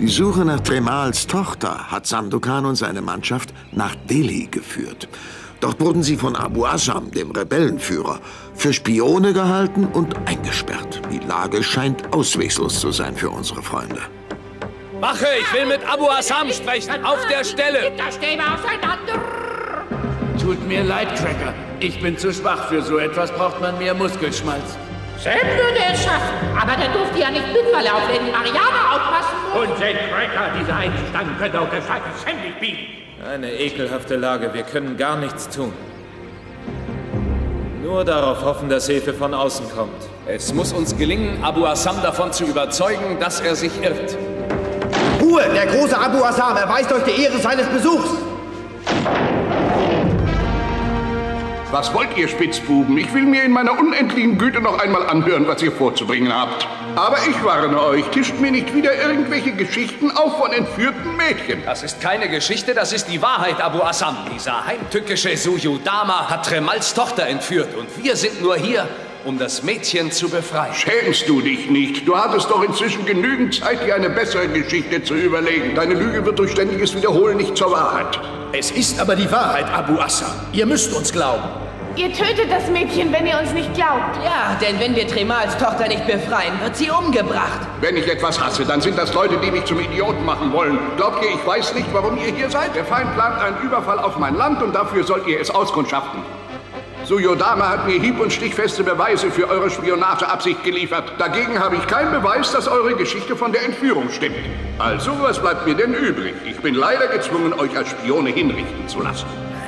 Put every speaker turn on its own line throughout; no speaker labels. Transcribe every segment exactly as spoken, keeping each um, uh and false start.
Die Suche nach Tremals Tochter hat Sandokan und seine Mannschaft nach Delhi geführt. Dort wurden sie von Abu Assam, dem Rebellenführer, für Spione gehalten und eingesperrt. Die Lage scheint ausweglos zu sein für unsere Freunde.
Wache, ich will mit Abu Assam sprechen, auf der Stelle!
Da stehen wir auseinander!
Tut mir leid, Cracker. Ich bin zu schwach für so etwas, braucht man mehr Muskelschmalz.
Sam würde es schaffen, aber der durfte ja nicht mit, weil er auf Lady Mariana aufpassen muss.
Und Jane Cracker, diese Eingestangen könnte auch der Scheiße Sam nicht bieten.
Eine ekelhafte Lage, wir können gar nichts tun. Nur darauf hoffen, dass Hilfe von außen kommt.
Es muss uns gelingen, Abu Assam davon zu überzeugen, dass er sich irrt.
Ruhe! Der große Abu Assam erweist euch die Ehre seines Besuchs!
Was wollt ihr, Spitzbuben? Ich will mir in meiner unendlichen Güte noch einmal anhören, was ihr vorzubringen habt. Aber ich warne euch, tischt mir nicht wieder irgendwelche Geschichten auf von entführten Mädchen.
Das ist keine Geschichte, das ist die Wahrheit, Abu Assam. Dieser heimtückische Suyudama hat Tremals Tochter entführt und wir sind nur hier, um das Mädchen zu befreien.
Schämst du dich nicht? Du hattest doch inzwischen genügend Zeit, dir eine bessere Geschichte zu überlegen. Deine Lüge wird durch ständiges Wiederholen nicht zur Wahrheit.
Es ist aber die Wahrheit, Abu Assam. Ihr müsst uns glauben.
Ihr tötet das Mädchen, wenn ihr uns nicht glaubt.
Ja, denn wenn wir Tremals Tochter nicht befreien, wird sie umgebracht.
Wenn ich etwas hasse, dann sind das Leute, die mich zum Idioten machen wollen. Glaubt ihr, ich weiß nicht, warum ihr hier seid? Der Feind plant einen Überfall auf mein Land und dafür sollt ihr es auskundschaften. Suyudama hat mir hieb- und stichfeste Beweise für eure Spionageabsicht geliefert. Dagegen habe ich keinen Beweis, dass eure Geschichte von der Entführung stimmt. Also, was bleibt mir denn übrig? Ich bin leider gezwungen, euch als Spione hinrichten zu lassen.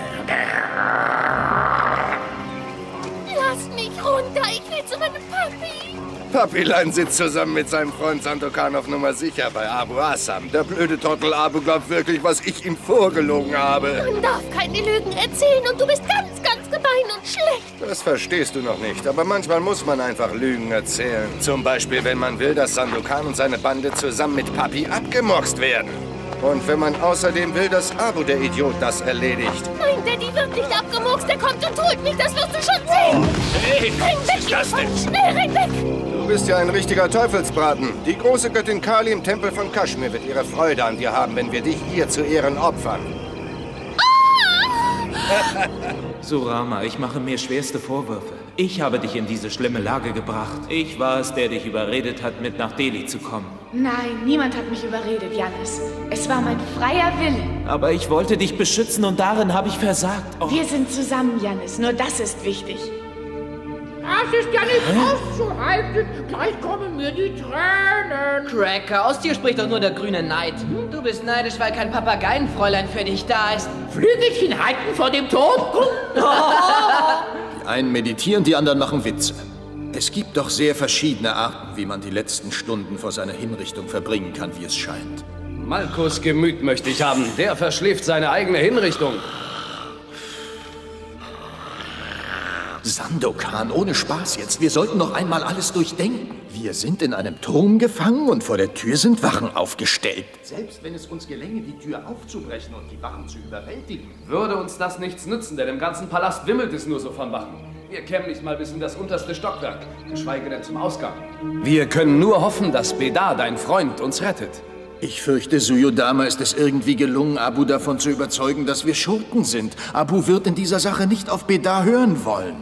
Lasst mich runter, ich will zu meinem Papi.
Papilein sitzt zusammen mit seinem Freund Sandokan auf Nummer sicher bei Abu Assam. Der blöde Trottel Abu glaubt wirklich, was ich ihm vorgelogen habe.
Man darf keine Lügen erzählen und du bist ganz, ganz gemein und schlecht.
Das verstehst du noch nicht, aber manchmal muss man einfach Lügen erzählen. Zum Beispiel, wenn man will, dass Sandokan und seine Bande zusammen mit Papi abgemurkst werden. Und wenn man außerdem will, dass Abu, der Idiot, das erledigt.
Nein, Daddy wird nicht abgemurkst, er kommt und holt mich, das wirst du schon sehen.
Hey,
renn weg,
was ist das denn?
Schnell, renn weg.
Du bist ja ein richtiger Teufelsbraten. Die große Göttin Kali im Tempel von Kaschmir wird ihre Freude an dir haben, wenn wir dich ihr zu Ehren opfern.
Ah!
Surama, ich mache mir schwerste Vorwürfe. Ich habe dich in diese schlimme Lage gebracht. Ich war es, der dich überredet hat, mit nach Delhi zu kommen.
Nein, niemand hat mich überredet, Jannis. Es war mein freier Wille.
Aber ich wollte dich beschützen und darin habe ich versagt. Oh.
Wir sind zusammen, Jannis. Nur das ist wichtig.
Das ist ja nicht auszuhalten. Gleich kommen mir die Tränen.
Cracker, aus dir spricht doch nur der grüne Neid. Du bist neidisch, weil kein Papageienfräulein für dich da ist.
Flügelchen halten vor dem Tod.
Die einen meditieren, die anderen machen Witze. Es gibt doch sehr verschiedene Arten, wie man die letzten Stunden vor seiner Hinrichtung verbringen kann, wie es scheint.
Malkus Gemüt möchte ich haben. Der verschläft seine eigene Hinrichtung.
Sandokan, ohne Spaß jetzt. Wir sollten noch einmal alles durchdenken. Wir sind in einem Turm gefangen und vor der Tür sind Wachen aufgestellt. Selbst wenn es uns gelänge, die Tür aufzubrechen und die Wachen zu überwältigen,
würde uns das nichts nützen, denn im ganzen Palast wimmelt es nur so von Wachen. Wir kämen nicht mal bis in das unterste Stockwerk, geschweige denn zum Ausgang. Wir können nur hoffen, dass Bedar, dein Freund, uns rettet.
Ich fürchte, Suyudama ist es irgendwie gelungen, Abu davon zu überzeugen, dass wir Schurken sind. Abu wird in dieser Sache nicht auf Bedar hören wollen.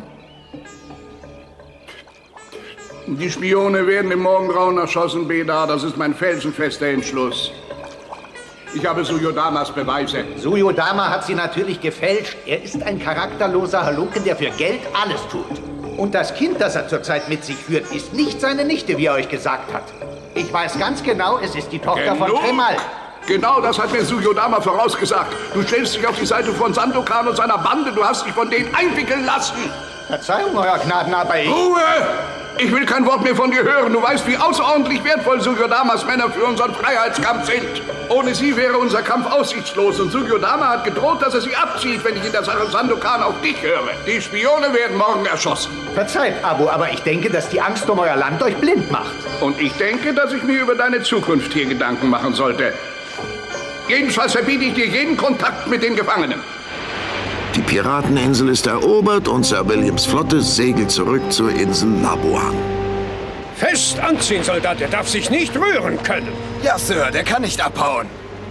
Die Spione werden im Morgengrauen erschossen, Bedar. Das ist mein felsenfester Entschluss. Ich habe Suyudamas Beweise.
Suyudama hat sie natürlich gefälscht. Er ist ein charakterloser Halunken, der für Geld alles tut. Und das Kind, das er zurzeit mit sich führt, ist nicht seine Nichte, wie er euch gesagt hat. Ich weiß ganz genau, es ist die Tochter
Genug.
von Tremal.
Genau das hat mir Suyudama vorausgesagt. Du stellst dich auf die Seite von Sandokan und seiner Bande. Du hast dich von denen einwickeln lassen.
Verzeihung, Euer Gnaden, aber ich...
Ruhe! Ich will kein Wort mehr von dir hören. Du weißt, wie außerordentlich wertvoll Suyudamas Männer für unseren Freiheitskampf sind. Ohne sie wäre unser Kampf aussichtslos. Und Suyudama hat gedroht, dass er sie abzieht, wenn ich in der Sache Sandokan auf dich höre. Die Spione werden morgen erschossen.
Verzeiht, Abu, aber ich denke, dass die Angst um euer Land euch blind macht.
Und ich denke, dass ich mir über deine Zukunft hier Gedanken machen sollte. Jedenfalls verbiete ich dir jeden Kontakt mit den Gefangenen.
Die Pirateninsel ist erobert und Sir Williams Flotte segelt zurück zur Insel Labuan.
Fest anziehen, Soldat. Er darf sich nicht rühren können.
Ja, Sir, der kann nicht abhauen.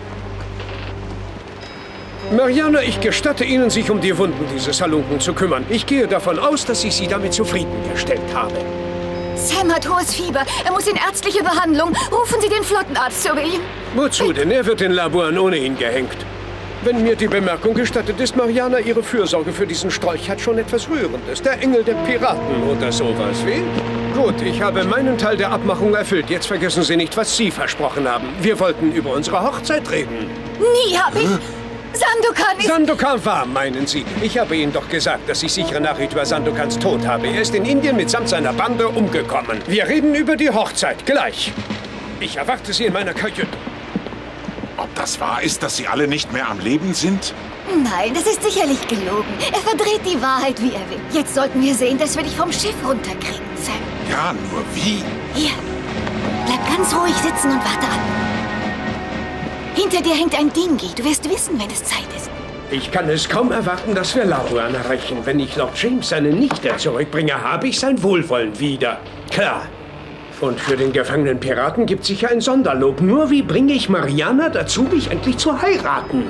Mariana, ich gestatte Ihnen, sich um die Wunden dieses Halunken zu kümmern. Ich gehe davon aus, dass ich Sie damit zufriedengestellt habe.
Sam hat hohes Fieber. Er muss in ärztliche Behandlung. Rufen Sie den Flottenarzt, Sir William.
Wozu denn? Er wird in Labuan ohnehin gehängt. Wenn mir die Bemerkung gestattet ist, Mariana, Ihre Fürsorge für diesen Strolch hat schon etwas Rührendes. Der Engel der Piraten oder sowas, wie? Gut, ich habe meinen Teil der Abmachung erfüllt. Jetzt vergessen Sie nicht, was Sie versprochen haben. Wir wollten über unsere Hochzeit reden.
Nie habe ich... Sandokan ist...
Sandokan war, meinen Sie? Ich habe Ihnen doch gesagt, dass ich sichere Nachricht über Sandokans Tod habe. Er ist in Indien mitsamt seiner Bande umgekommen. Wir reden über die Hochzeit, gleich. Ich erwarte Sie in meiner Kajüte.
Ob das wahr ist, dass Sie alle nicht mehr am Leben sind?
Nein, das ist sicherlich gelogen. Er verdreht die Wahrheit, wie er will. Jetzt sollten wir sehen, dass wir dich vom Schiff runterkriegen, Sam.
Ja, nur wie?
Hier, bleib ganz ruhig sitzen und warte ab. Hinter dir hängt ein Dinghy. Du wirst wissen, wenn es Zeit ist.
Ich kann es kaum erwarten, dass wir Labuan erreichen. Wenn ich Lord James seine Nichte zurückbringe, habe ich sein Wohlwollen wieder. Klar. Und für den gefangenen Piraten gibt es sicher ein Sonderlob. Nur wie bringe ich Mariana dazu, mich endlich zu heiraten?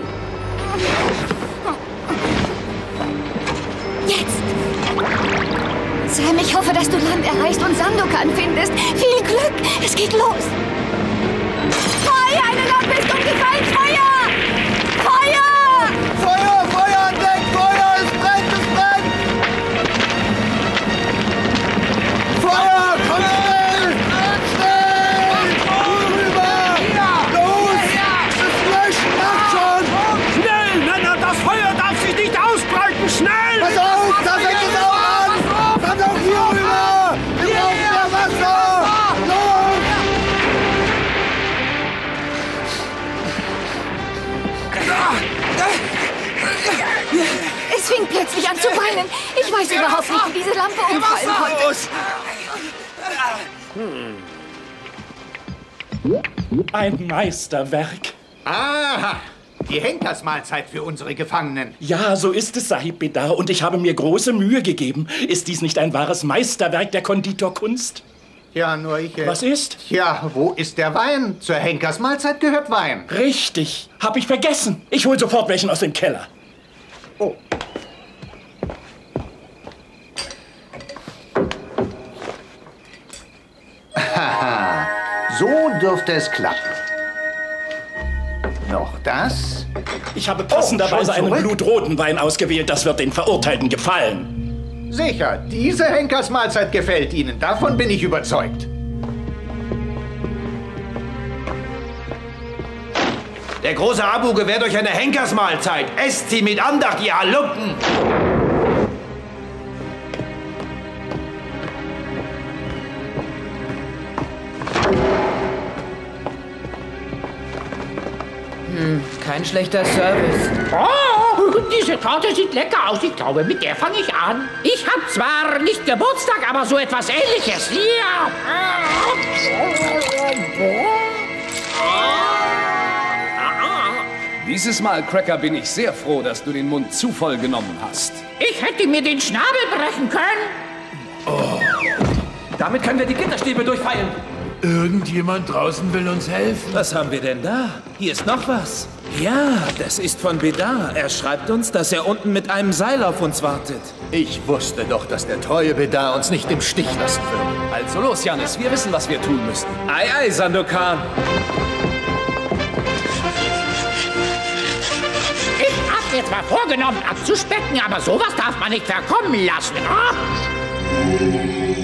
Jetzt! Sam, ich hoffe, dass du Land erreichst und Sandokan findest. Viel Glück! Es geht los! Feuer! Eine Lampe ist umgefallen! Feuer! Feuer!
Feuer! Feuer an Deck! Feuer! Es brennt! Es brennt! Feuer! Komm schnell! Schnell! Rüber! Los! Es löscht! Macht schon!
Schnell, Männer! Das Feuer darf sich nicht ausbreiten! Schnell!
Pass auf! Da fängt es auch an! Kommt auch hier rüber! Wir brauchen mehr Wasser! Los!
Es fing plötzlich an zu brennen. Ich weiß überhaupt nicht, wie diese Lampe umfallen konnte.
Hm. Ein Meisterwerk.
Aha! Die Henkersmahlzeit für unsere Gefangenen.
Ja, so ist es, Sahib Bedar. Und ich habe mir große Mühe gegeben. Ist dies nicht ein wahres Meisterwerk der Konditorkunst?
Ja, nur ich... Äh,
Was ist?
Ja, wo ist der Wein? Zur Henkersmahlzeit gehört Wein.
Richtig. Hab ich vergessen. Ich hol sofort welchen aus dem Keller.
Oh. Haha. So dürfte es klappen. Noch das.
Ich habe passenderweise
oh,
einen blutroten Wein ausgewählt. Das wird den Verurteilten gefallen.
Sicher, diese Henkersmahlzeit gefällt Ihnen. Davon bin ich überzeugt.
Der große Abu gewährt euch eine Henkersmahlzeit. Esst sie mit Andacht, ihr Halunken!
Hm, kein schlechter Service.
Oh, diese Torte sieht lecker aus. Ich glaube, mit der fange ich an. Ich habe zwar nicht Geburtstag, aber so etwas Ähnliches. Hier.
Dieses Mal, Cracker, bin ich sehr froh, dass du den Mund zu voll genommen hast.
Ich hätte mir den Schnabel brechen können.
Oh. Damit können wir die Gitterstäbe durchfeilen.
Irgendjemand draußen will uns helfen.
Was haben wir denn da? Hier ist noch was. Ja, das ist von Bedar. Er schreibt uns, dass er unten mit einem Seil auf uns wartet.
Ich wusste doch, dass der treue Bedar uns nicht im Stich lassen würde.
Also los, Janis, wir wissen, was wir tun müssen.
Ei, ei, Sandokan.
Ich hab mir zwar vorgenommen, abzuspecken, aber sowas darf man nicht verkommen lassen. Oh?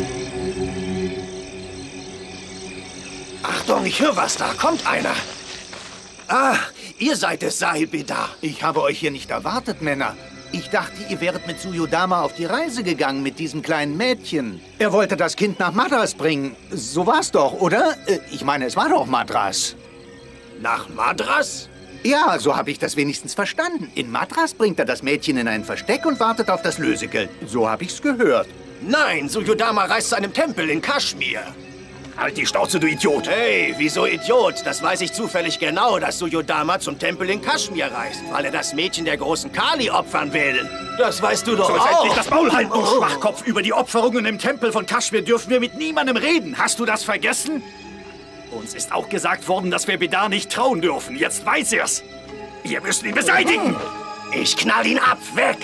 Achtung, ich höre was, da kommt einer. Ah, ihr seid es, Sahib Bedar.
Ich habe euch hier nicht erwartet, Männer. Ich dachte, ihr wäret mit Suyodama auf die Reise gegangen mit diesem kleinen Mädchen. Er wollte das Kind nach Madras bringen. So war's doch, oder? Ich meine, es war doch Madras.
Nach Madras?
Ja, so habe ich das wenigstens verstanden. In Madras bringt er das Mädchen in ein Versteck und wartet auf das Lösegeld. So habe ich's gehört.
Nein, Suyodama reist zu einem Tempel in Kaschmir.
Halt die Schnauze, du Idiot!
Hey, wieso Idiot? Das weiß ich zufällig genau, dass Suryodama zum Tempel in Kaschmir reist, weil er das Mädchen der großen Kali opfern will. Das weißt du doch
Sollst
auch.
endlich das Maul halten, du Schwachkopf! Über die Opferungen im Tempel von Kaschmir dürfen wir mit niemandem reden. Hast du das vergessen? Uns ist auch gesagt worden, dass wir Bedar nicht trauen dürfen. Jetzt weiß er's. Wir müssen ihn beseitigen.
Ich knall ihn ab, weg!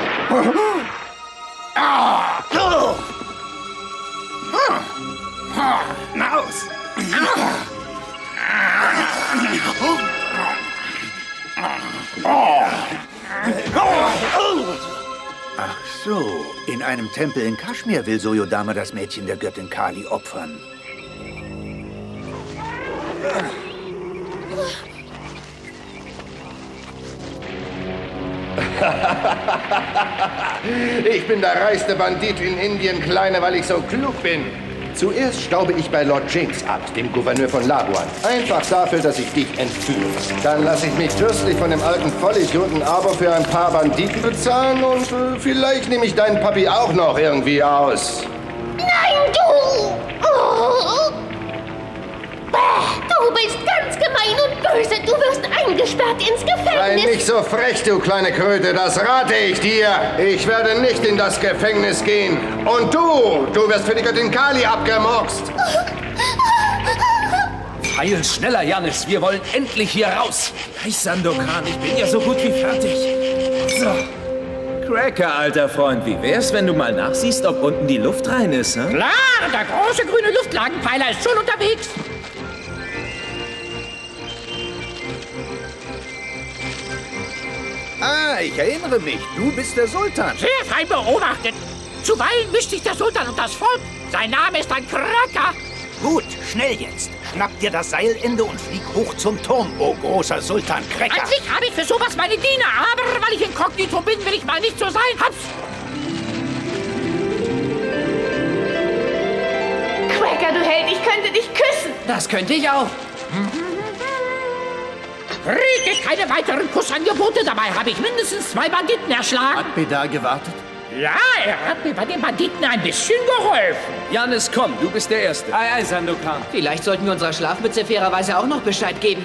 Na aus!
Ach so, in einem Tempel in Kaschmir will Suryodama das Mädchen der Göttin Kali opfern.
Ich bin der reichste Bandit in Indien, Kleine, weil ich so klug bin. Zuerst staube ich bei Lord James ab, dem Gouverneur von Labuan. Einfach dafür, dass ich dich entführe. Dann lasse ich mich fürstlich von dem alten Vollidioten aber für ein paar Banditen bezahlen und äh, vielleicht nehme ich deinen Papi auch noch irgendwie aus.
Nein, du! Oh. Du bist ganz gemein und böse. Du wirst eingesperrt ins Gefängnis.
Sei nicht so frech, du kleine Kröte. Das rate ich dir. Ich werde nicht in das Gefängnis gehen. Und du, du wirst für die Göttin Kali abgemurkst.
Heil schneller, Janis. Wir wollen endlich hier raus.
Hey, Sandokan, ich bin ja so gut wie fertig. So. Cracker, alter Freund, wie wär's, wenn du mal nachsiehst, ob unten die Luft rein ist, hm?
Klar, der große grüne Luftlagenpfeiler ist schon unterwegs.
Ah, ich erinnere mich. Du bist der Sultan.
Sehr fein beobachtet. Zuweilen mischt sich der Sultan und das Volk. Sein Name ist ein Cracker.
Gut, schnell jetzt. Schnapp dir das Seilende und flieg hoch zum Turm, oh großer Sultan Cracker.
Eigentlich habe ich für sowas meine Diener, aber weil ich inkognito bin, will ich mal nicht so sein. Hab's.
Cracker, du Held, ich könnte dich küssen.
Das könnte ich auch.
Kriege keine weiteren Kussangebote, dabei habe ich mindestens zwei Banditen erschlagen.
Hat Bedar gewartet?
Ja, er hat mir bei den Banditen ein bisschen geholfen.
Janis, komm, du bist der Erste.
Ei, ei, Sandokan.
Vielleicht sollten wir unserer Schlafmütze fairerweise auch noch Bescheid geben.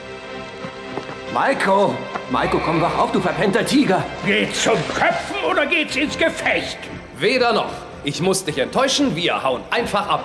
Maiko! Maiko, komm wach auf, du verpennter Tiger!
Geht's zum Köpfen oder geht's ins Gefecht?
Weder noch. Ich muss dich enttäuschen, wir hauen einfach ab.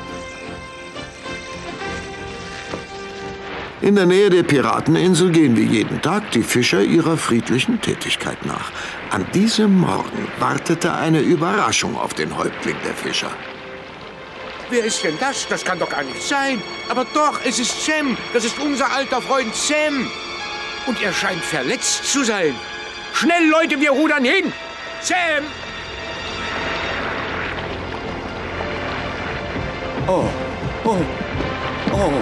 In der Nähe der Pirateninsel gehen wie jeden Tag die Fischer ihrer friedlichen Tätigkeit nach. An diesem Morgen wartete eine Überraschung auf den Häuptling der Fischer.
Wer ist denn das? Das kann doch gar nicht sein. Aber doch, es ist Sam. Das ist unser alter Freund Sam. Und er scheint verletzt zu sein. Schnell, Leute, wir rudern hin. Sam!
Oh, oh, oh.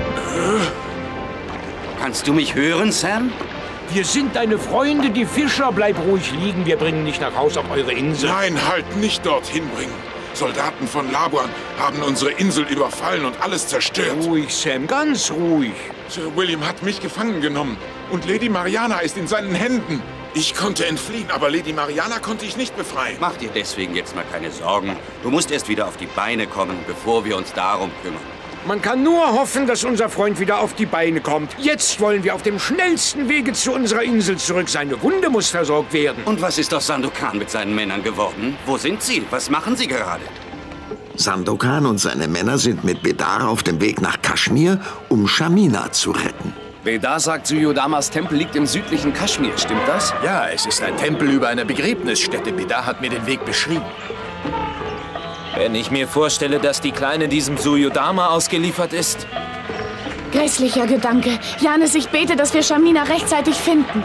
Kannst du mich hören, Sam?
Wir sind deine Freunde, die Fischer. Bleib ruhig liegen. Wir bringen dich nach Haus auf eure Insel.
Nein, halt nicht dorthin bringen. Soldaten von Labuan haben unsere Insel überfallen und alles zerstört.
Ruhig, Sam, ganz ruhig.
Sir William hat mich gefangen genommen und Lady Mariana ist in seinen Händen. Ich konnte entfliehen, aber Lady Mariana konnte ich nicht befreien.
Mach dir deswegen jetzt mal keine Sorgen. Du musst erst wieder auf die Beine kommen, bevor wir uns darum kümmern.
Man kann nur hoffen, dass unser Freund wieder auf die Beine kommt. Jetzt wollen wir auf dem schnellsten Wege zu unserer Insel zurück. Seine Wunde muss versorgt werden.
Und was ist aus Sandokan mit seinen Männern geworden? Wo sind sie? Was machen sie gerade?
Sandokan und seine Männer sind mit Bedar auf dem Weg nach Kaschmir, um Shamina zu retten.
Bedar sagt, Suryodamas Tempel liegt im südlichen Kaschmir. Stimmt das?
Ja, es ist ein Tempel über einer Begräbnisstätte. Bedar hat mir den Weg beschrieben.
Wenn ich mir vorstelle, dass die Kleine diesem Suryodama ausgeliefert ist.
Grässlicher Gedanke. Janis, ich bete, dass wir Shamina rechtzeitig finden.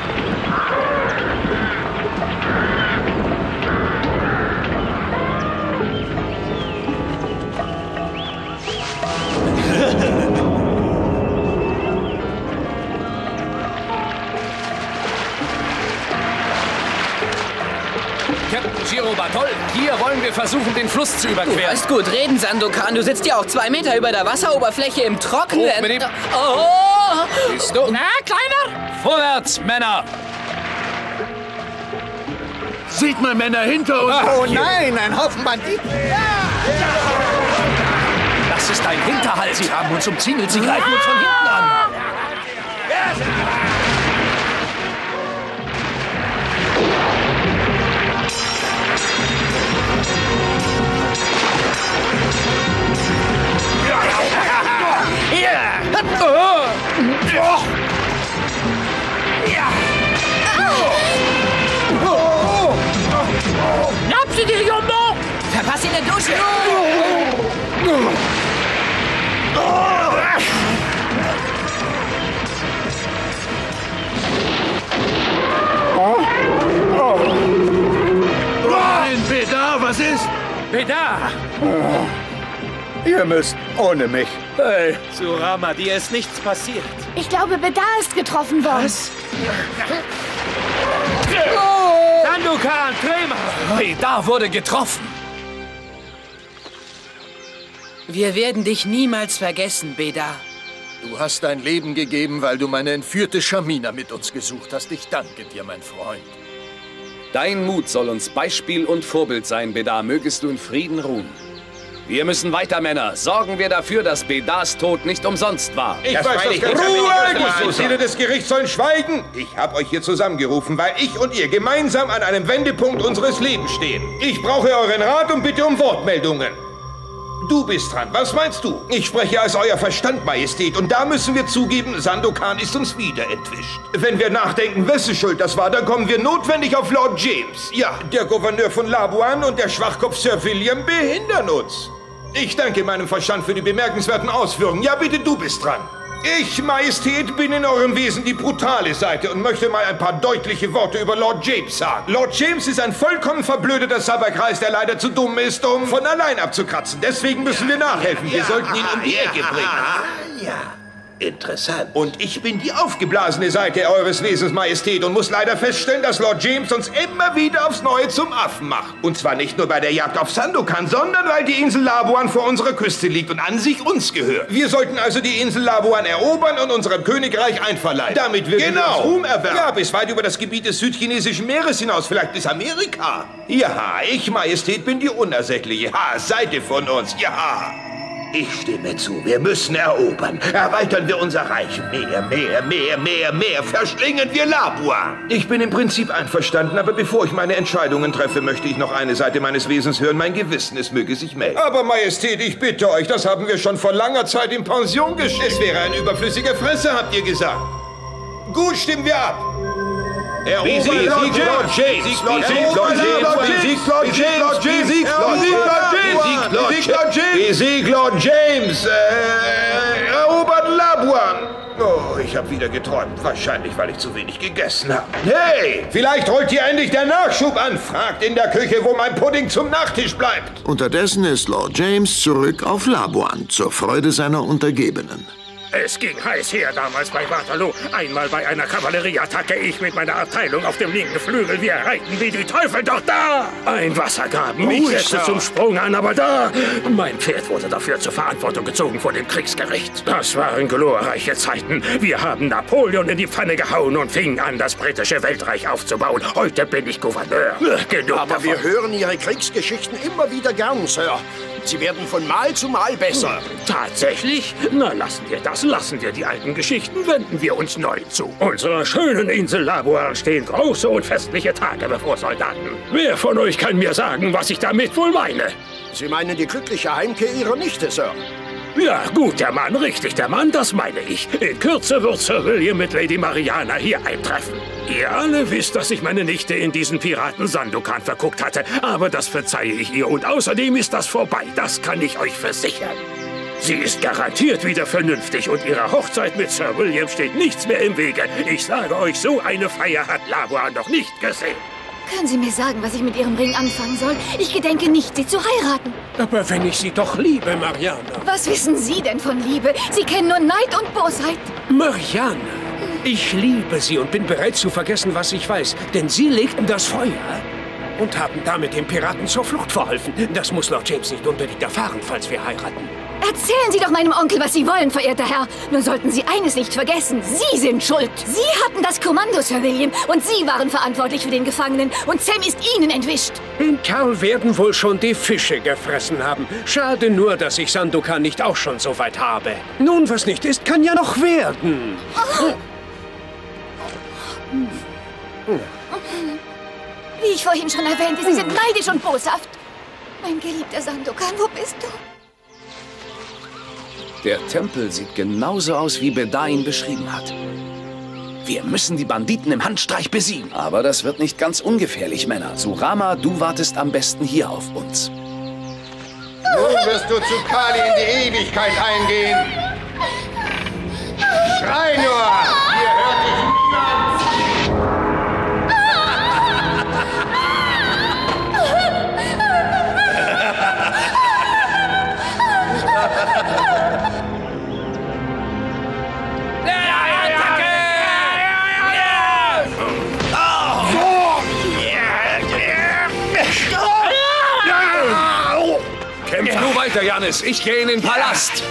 Captain Giro Bartol, hier wollen wir versuchen, den Fluss zu überqueren.
Du weißt gut reden, Sandokan. Du sitzt ja auch zwei Meter über der Wasseroberfläche im Trockenen.
Hoch mit ihm.
Oh!
Siehst du?
Na, Kleiner?
Vorwärts, Männer!
Seht mal, Männer, hinter uns!
Oh nein, ein Haufen Banditen!
Das ist ein Hinterhalt. Sie haben uns umzingelt. Sie greifen uns von hinten an.
Schnapp sie dir, Jumbo!
Verpass in der Dusche!
Bedar, was ist?
Bedar!
Ihr müsst ohne mich.
Hey, Surama, dir ist nichts passiert.
Ich glaube, Bedar ist getroffen worden. Was?
Sandokan, Trema!
Bedar wurde getroffen.
Wir werden dich niemals vergessen, Bedar.
Du hast dein Leben gegeben, weil du meine entführte Shamina mit uns gesucht hast. Ich danke dir, mein Freund.
Dein Mut soll uns Beispiel und Vorbild sein, Bedar. Mögest du in Frieden ruhen. Wir müssen weiter, Männer. Sorgen wir dafür, dass Bedars Tod nicht umsonst war.
Ich das weiß das ganz Ruhe! Die Mitglieder des Gerichts sollen schweigen. Ich habe euch hier zusammengerufen, weil ich und ihr gemeinsam an einem Wendepunkt unseres Lebens stehen. Ich brauche euren Rat und bitte um Wortmeldungen. Du bist dran. Was meinst du? Ich spreche als euer Verstand, Majestät. Und da müssen wir zugeben, Sandokan ist uns wieder entwischt. Wenn wir nachdenken, wessen Schuld das war, dann kommen wir notwendig auf Lord James. Ja, der Gouverneur von Labuan und der Schwachkopf Sir William behindern uns. Ich danke meinem Verstand für die bemerkenswerten Ausführungen. Ja, bitte, du bist dran. Ich, Majestät, bin in eurem Wesen die brutale Seite und möchte mal ein paar deutliche Worte über Lord James sagen. Lord James ist ein vollkommen verblödeter Sabberkreis, der leider zu dumm ist, um von allein abzukratzen. Deswegen müssen wir nachhelfen. Wir sollten ihn um die Ecke bringen. Ja. Interessant. Und ich bin die aufgeblasene Seite eures Wesens, Majestät, und muss leider feststellen, dass Lord James uns immer wieder aufs Neue zum Affen macht. Und zwar nicht nur bei der Jagd auf Sandokan, sondern weil die Insel Labuan vor unserer Küste liegt und an sich uns gehört. Wir sollten also die Insel Labuan erobern und unserem Königreich einverleiben. Damit würden wir uns Ruhm erwerben. Ja, bis weit über das Gebiet des südchinesischen Meeres hinaus, vielleicht bis Amerika. Ja, ich, Majestät, bin die unersättliche Ha-Seite von uns. Ja. Ich stimme zu, wir müssen erobern. Erweitern wir unser Reich. Mehr, mehr, mehr, mehr, mehr. Verschlingen wir Labuan. Ich bin im Prinzip einverstanden, aber bevor ich meine Entscheidungen treffe, möchte ich noch eine Seite meines Wesens hören. Mein Gewissen, es möge sich melden. Aber Majestät, ich bitte euch, das haben wir schon vor langer Zeit in Pension geschickt. Es wäre ein überflüssiger Fresse, habt ihr gesagt. Gut, stimmen wir ab. Wie Sieg Lord James! Sieg Lord James! Sieg Lord James! Sieg Lord James! Sieg Sieg Lord James! Erobert Labuan! Oh, ich habe wieder geträumt. Wahrscheinlich, weil ich zu wenig gegessen habe. Hey! Vielleicht rollt hier endlich der Nachschub an. Fragt in der Küche, wo mein Pudding zum Nachtisch bleibt.
Unterdessen ist Lord James zurück auf Labuan, zur Freude seiner Untergebenen.
Es ging heiß her damals bei Waterloo. Einmal bei einer Kavallerieattacke, ich mit meiner Abteilung auf dem linken Flügel. Wir reiten wie die Teufel, doch da! Ein Wassergraben. Mich setzte zum Sprung an, aber da... Mein Pferd wurde dafür zur Verantwortung gezogen vor dem Kriegsgericht. Das waren glorreiche Zeiten. Wir haben Napoleon in die Pfanne gehauen und fingen an, das britische Weltreich aufzubauen. Heute bin ich Gouverneur. Genug
aber
davon.
Wir hören Ihre Kriegsgeschichten immer wieder gern, Sir. Sie werden von Mal zu Mal besser.
Tatsächlich? Na, lassen wir das. Lassen wir die alten Geschichten, wenden wir uns neu zu. Unserer schönen Insel Labuan stehen große und festliche Tage bevor, Soldaten. Wer von euch kann mir sagen, was ich damit wohl meine?
Sie meinen die glückliche Heimkehr Ihrer Nichte, Sir?
Ja, gut, der Mann, richtig, der Mann, das meine ich. In Kürze wird Sir William mit Lady Mariana hier eintreffen. Ihr alle wisst, dass sich meine Nichte in diesen Piraten Sandokan verguckt hatte. Aber das verzeihe ich ihr und außerdem ist das vorbei. Das kann ich euch versichern. Sie ist garantiert wieder vernünftig und ihrer Hochzeit mit Sir William steht nichts mehr im Wege. Ich sage euch, so eine Feier hat Labuan noch nicht gesehen.
Können Sie mir sagen, was ich mit Ihrem Ring anfangen soll? Ich gedenke nicht, Sie zu heiraten.
Aber wenn ich Sie doch liebe, Mariana.
Was wissen Sie denn von Liebe? Sie kennen nur Neid und Bosheit.
Mariana, ich liebe Sie und bin bereit zu vergessen, was ich weiß. Denn Sie legten das Feuer und haben damit den Piraten zur Flucht verholfen. Das muss Lord James nicht unbedingt erfahren, falls wir heiraten.
Erzählen Sie doch meinem Onkel, was Sie wollen, verehrter Herr. Nur sollten Sie eines nicht vergessen. Sie sind schuld. Sie hatten das Kommando, Sir William. Und Sie waren verantwortlich für den Gefangenen. Und Sam ist Ihnen entwischt.
Den Kerl werden wohl schon die Fische gefressen haben. Schade nur, dass ich Sandokan nicht auch schon so weit habe. Nun, was nicht ist, kann ja noch werden.
Oh. Wie ich vorhin schon erwähnte, Sie sind neidisch und boshaft. Mein geliebter Sandokan, wo bist du?
Der Tempel sieht genauso aus, wie Bedar ihn beschrieben hat. Wir müssen die Banditen im Handstreich besiegen. Aber das wird nicht ganz ungefährlich, Männer. Surama, du wartest am besten hier auf uns.
Nun wirst du zu Kali in die Ewigkeit eingehen. Schrei nur! Hier hört dich niemand!
Kämpf du weiter, Jannis. Ich gehe in den Palast.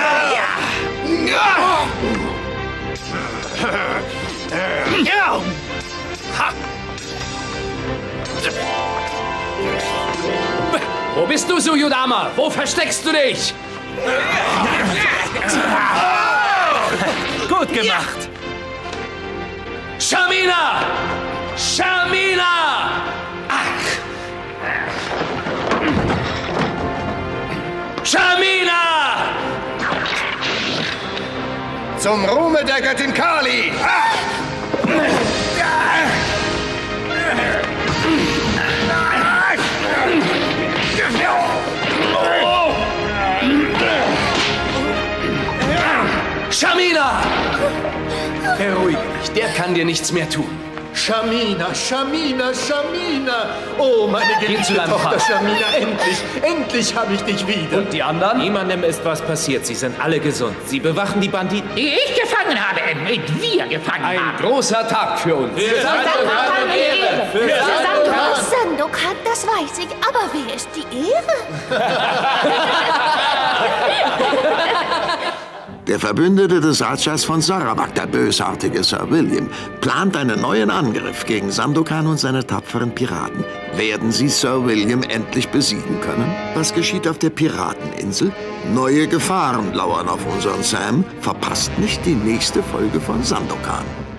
Wo bist du, Suyudama? Wo versteckst du dich? Gut gemacht. Shamina! Shamina! Shamina!
Zum Ruhme der Göttin Kali!
Shamina! Beruhige dich, der kann dir nichts mehr tun.
Shamina, Shamina, Shamina! Oh, meine geliebte Tochter Shamina, endlich, endlich habe ich dich wieder.
Und die anderen? Niemandem ist was passiert. Sie sind alle gesund. Sie bewachen die Banditen.
Die ich gefangen habe, mit wir gefangen
Ein
haben.
Ein großer Tag für uns.
Für Sandokan und Ehre. Für
Sandokan. Sandokan, das weiß ich. Aber wer ist die Ehre?
Der Verbündete des Rajas von Sarawak, der bösartige Sir William, plant einen neuen Angriff gegen Sandokan und seine tapferen Piraten. Werden sie Sir William endlich besiegen können? Was geschieht auf der Pirateninsel? Neue Gefahren lauern auf unseren Sam. Verpasst nicht die nächste Folge von Sandokan.